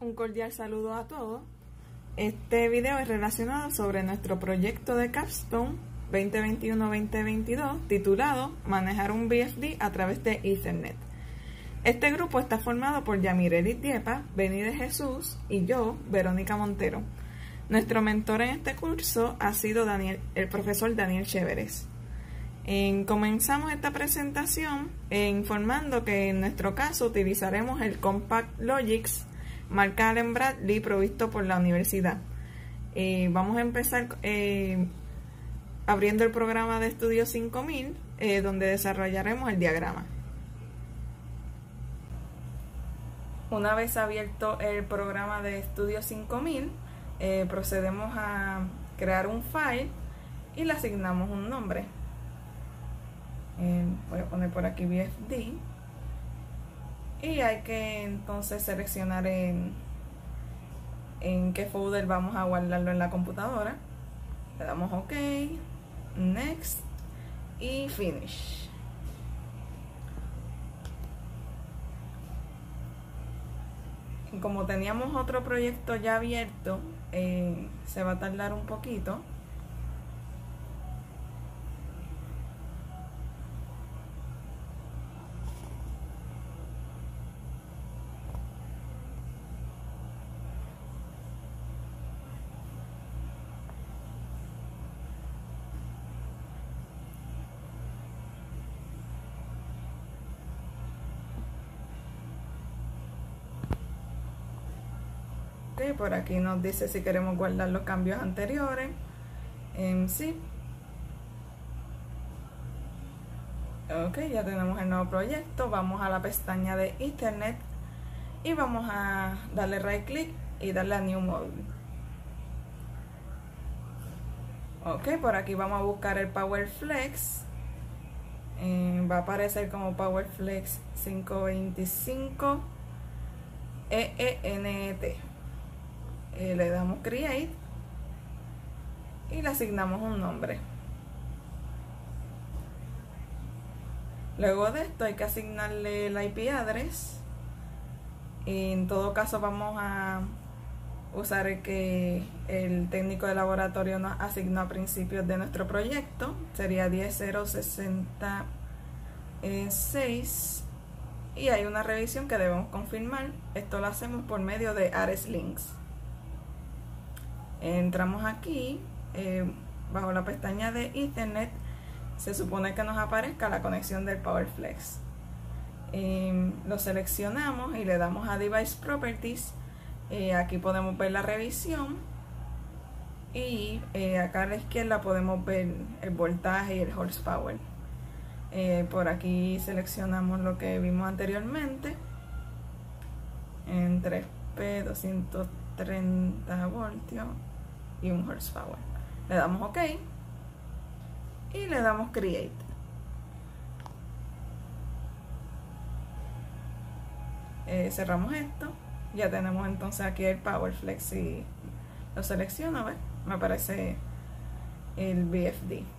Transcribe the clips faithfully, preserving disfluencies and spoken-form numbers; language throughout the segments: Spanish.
Un cordial saludo a todos. Este video es relacionado sobre nuestro proyecto de Capstone veinte veintiuno veinte veintidós titulado Manejar un V F D a través de Ethernet. Este grupo está formado por Yamirelis Diepa, Beni de Jesús y yo, Verónica Montero. Nuestro mentor en este curso ha sido Daniel, el profesor Daniel Chéveres. En, comenzamos esta presentación eh, informando que en nuestro caso utilizaremos el Compact Logix marca Allen Bradley provisto por la universidad. Eh, vamos a empezar eh, abriendo el programa de Estudio cinco mil eh, donde desarrollaremos el diagrama. Una vez abierto el programa de Estudio cinco mil, eh, procedemos a crear un file y le asignamos un nombre. Eh, voy a poner por aquí V F D y hay que entonces seleccionar en, en qué folder vamos a guardarlo en la computadora. Le damos OK, Next y Finish. Y como teníamos otro proyecto ya abierto, eh, se va a tardar un poquito. Okay, por aquí nos dice si queremos guardar los cambios anteriores. Um, sí. Ok, ya tenemos el nuevo proyecto. Vamos a la pestaña de Ethernet y vamos a darle right click y darle a New Module. Ok, por aquí vamos a buscar el PowerFlex. Um, va a aparecer como PowerFlex quinientos veinticinco E E N T. Eh, le damos Create y le asignamos un nombre. Luego de esto hay que asignarle el I P address. Y en todo caso vamos a usar el que el técnico de laboratorio nos asignó a principios de nuestro proyecto. Sería diez punto cero punto sesenta punto seis y hay una revisión que debemos confirmar. Esto lo hacemos por medio de Ares Links. Entramos aquí, eh, bajo la pestaña de Ethernet, se supone que nos aparezca la conexión del PowerFlex. Eh, lo seleccionamos y le damos a Device Properties. Eh, aquí podemos ver la revisión y eh, acá a la izquierda podemos ver el voltaje y el horsepower. Eh, por aquí seleccionamos lo que vimos anteriormente en tres P doscientos treinta voltios y un horsepower. Le damos OK y le damos Create. Eh, cerramos esto. Ya tenemos entonces aquí el PowerFlex y lo selecciono. ¿Ves? Me aparece el V F D.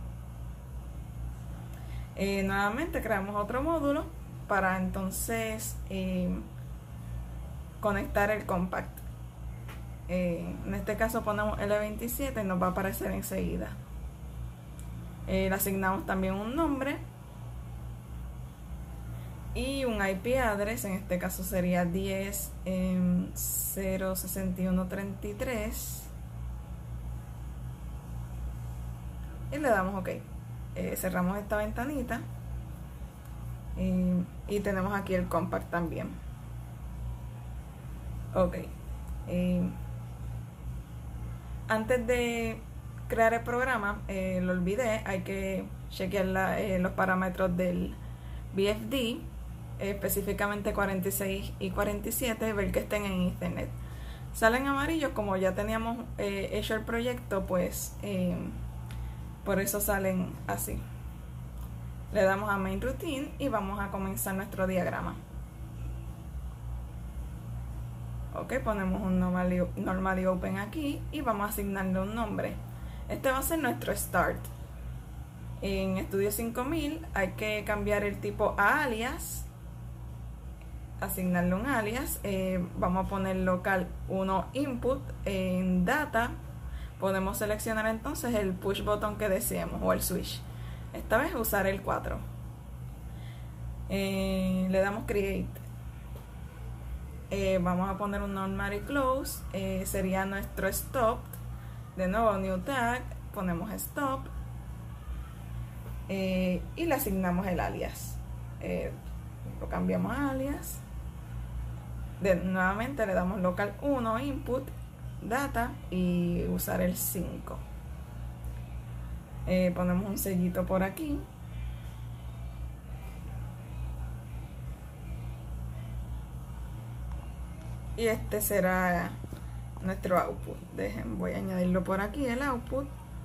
Eh, nuevamente creamos otro módulo para entonces eh, conectar el Compact. Eh, en este caso ponemos L veintisiete y nos va a aparecer enseguida. Eh, le asignamos también un nombre y un I P address. En este caso sería diez punto cero punto sesenta y uno punto treinta y tres y le damos OK. Eh, cerramos esta ventanita eh, y tenemos aquí el Compact también. OK. Eh, Antes de crear el programa, eh, lo olvidé, hay que chequear la, eh, los parámetros del V F D, eh, específicamente cuarenta y seis y cuarenta y siete, ver que estén en Ethernet. Salen amarillos, como ya teníamos eh, hecho el proyecto, pues eh, por eso salen así. Le damos a Main Routine y vamos a comenzar nuestro diagrama. Ok, ponemos un normally, normally open aquí y vamos a asignarle un nombre. Este va a ser nuestro start. En Estudio cinco mil hay que cambiar el tipo a alias asignarle un alias. Eh, vamos a poner local uno input. En data podemos seleccionar entonces el push button que deseemos o el switch. Esta vez usar el cuatro. Eh, le damos create. Eh, vamos a poner un normal y close. Eh, sería nuestro stop. De nuevo new tag, ponemos stop. Eh, y le asignamos el alias. Eh, lo cambiamos a alias. De, nuevamente le damos local uno input data y usar el cinco. Eh, ponemos un sellito por aquí. Y este será nuestro output. Dejen, voy a añadirlo por aquí, el output.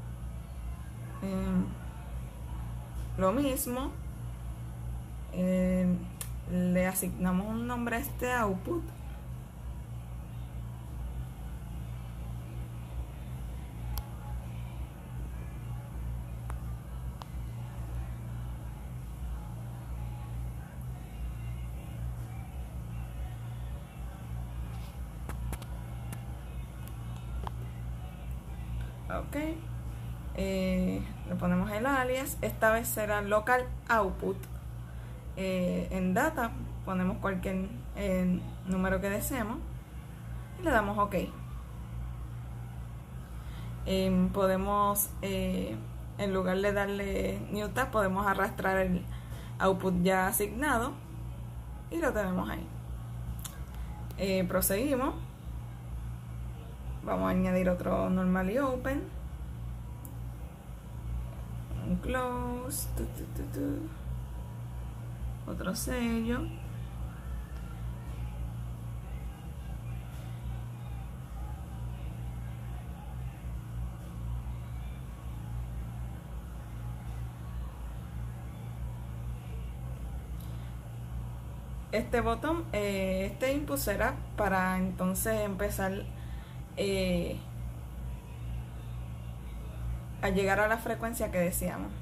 Eh, lo mismo. Eh, le asignamos un nombre a este output. Ok, eh, le ponemos el alias. Esta vez será local output. Eh, en data ponemos cualquier eh, número que deseemos y le damos ok. Eh, podemos eh, en lugar de darle new tab, podemos arrastrar el output ya asignado y lo tenemos ahí. Eh, proseguimos. Vamos a añadir otro normal y open, un close, tu, tu, tu, tu. Otro sello, este botón, eh, este input será para entonces empezar Eh, a llegar a la frecuencia que deseamos.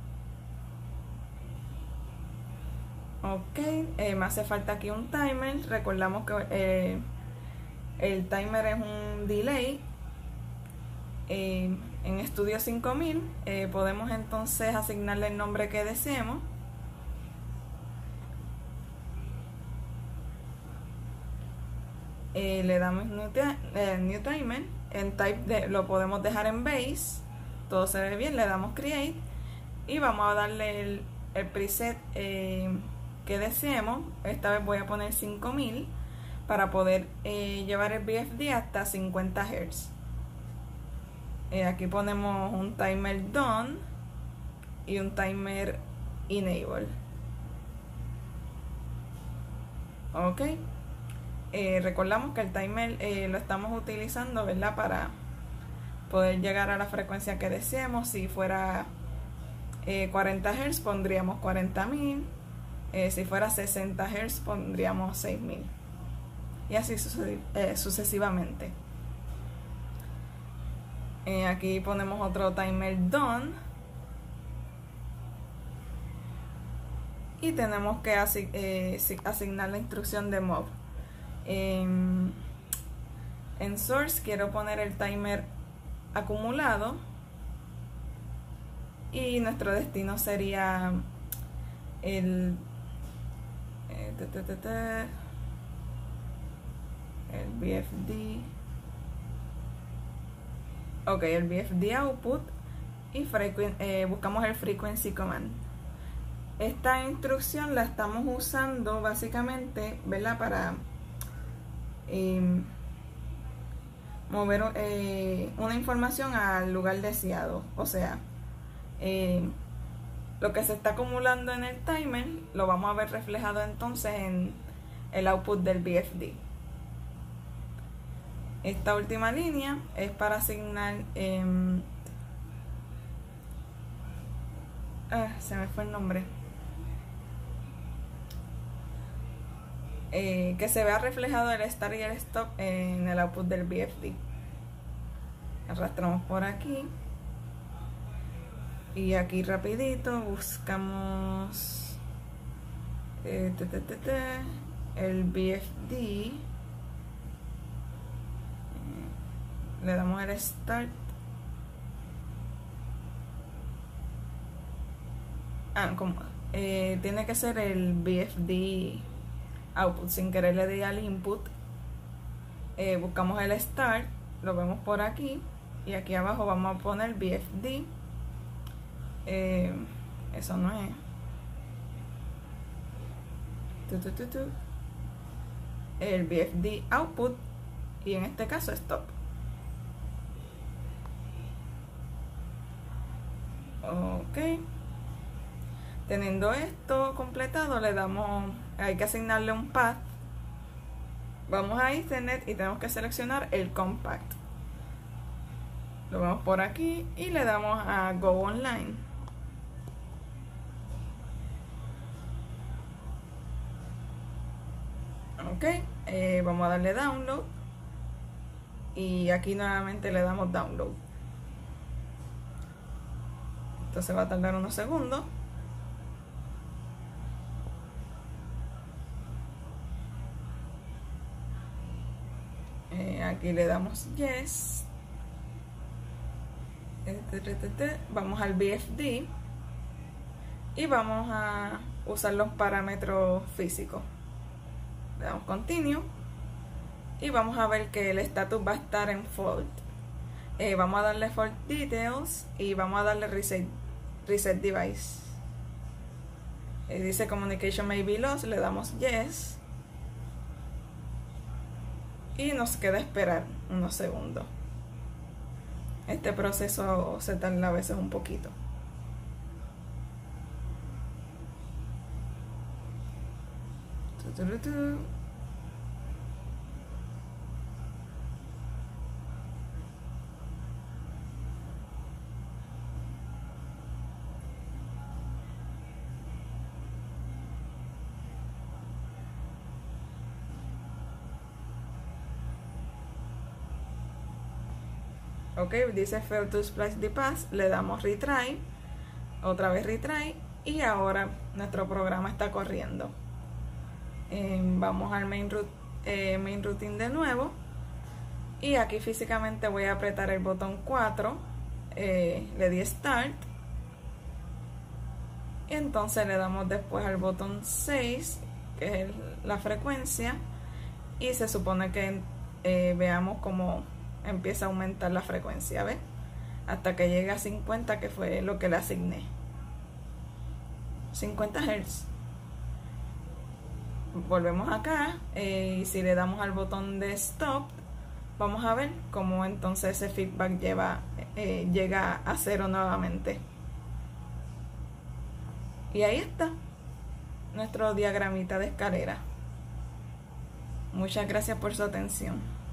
Ok, eh, me hace falta aquí un timer. Recordamos que eh, el timer es un delay. Eh, en Studio cinco mil eh, podemos entonces asignarle el nombre que deseemos. Eh, le damos new, eh, new timer. En type de, lo podemos dejar en base. Todo se ve bien. Le damos create y vamos a darle el, el preset eh, que deseemos. Esta vez voy a poner cinco mil para poder eh, llevar el V F D hasta cincuenta hertz. Eh, aquí ponemos un timer done y un timer enable. Ok. Eh, recordamos que el timer eh, lo estamos utilizando, ¿verdad?, para poder llegar a la frecuencia que deseemos. Si fuera eh, cuarenta hertz pondríamos cuarenta mil, eh, si fuera sesenta hertz pondríamos seis mil y así eh, sucesivamente. Eh, aquí ponemos otro timer done y tenemos que asig eh, asignar la instrucción de move. En, en source quiero poner el timer acumulado y nuestro destino sería el eh, te, te, te, te, el V F D. Ok, el V F D output y eh, buscamos el frequency command. Esta instrucción la estamos usando básicamente, ¿verdad?, para Eh, mover eh, una información al lugar deseado. O sea, eh, lo que se está acumulando en el timer lo vamos a ver reflejado entonces en el output del V F D. Esta última línea es para asignar eh, ah, se me fue el nombre. Eh, que se vea reflejado el start y el stop en el output del V F D. Arrastramos por aquí y aquí rapidito buscamos eh, te, te, te, te, el V F D, le damos el Start. Ah, como eh, tiene que ser el V F D Output, sin querer le di al Input. Eh, buscamos el Start, lo vemos por aquí, y aquí abajo vamos a poner V F D. Eh, eso no es. Tu, tu, tu, tu. El V F D Output, y en este caso Stop. Ok. Teniendo esto completado, le damos, hay que asignarle un path. Vamos a Ethernet y tenemos que seleccionar el Compact. Lo vemos por aquí y le damos a Go Online. Ok, eh, vamos a darle Download. Y aquí nuevamente le damos Download. Entonces va a tardar unos segundos. Eh, aquí le damos Yes. Vamos al V F D y vamos a usar los parámetros físicos. Le damos Continue y vamos a ver que el estatus va a estar en Fault. Eh, vamos a darle Fault Details y vamos a darle Reset, reset Device. Eh, dice Communication may be lost, le damos Yes. Y nos queda esperar unos segundos. Este proceso se tarda a veces un poquito. Ok, dice fail to splice the path, le damos retry, otra vez retry, y ahora nuestro programa está corriendo. Eh, vamos al main, root, eh, main routine de nuevo, y aquí físicamente voy a apretar el botón cuatro, eh, le di start, y entonces le damos después al botón seis, que es la frecuencia, y se supone que eh, veamos cómo empieza a aumentar la frecuencia, ¿ves? Hasta que llegue a cincuenta, que fue lo que le asigné. cincuenta hertz. Volvemos acá, eh, y si le damos al botón de Stop, vamos a ver cómo entonces ese feedback lleva, eh, llega a cero nuevamente. Y ahí está nuestro diagramita de escalera. Muchas gracias por su atención.